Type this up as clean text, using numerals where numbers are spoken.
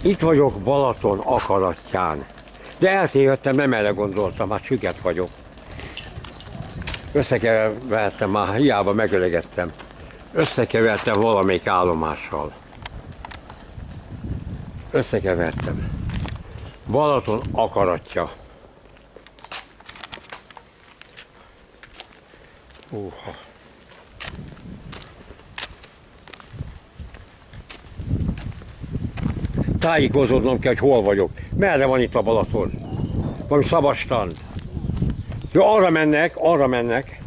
Itt vagyok Balaton akaratján. De eltévedtem, nem erre gondoltam, hát süket vagyok. Összekevertem már, hiába megöregedtem. Összekevertem valamelyik állomással. Összekevertem. Balaton akaratja. Tájékozódnom kell, hogy hol vagyok. Merre van itt a Balaton? Valami szabad strand. Jó, arra mennek.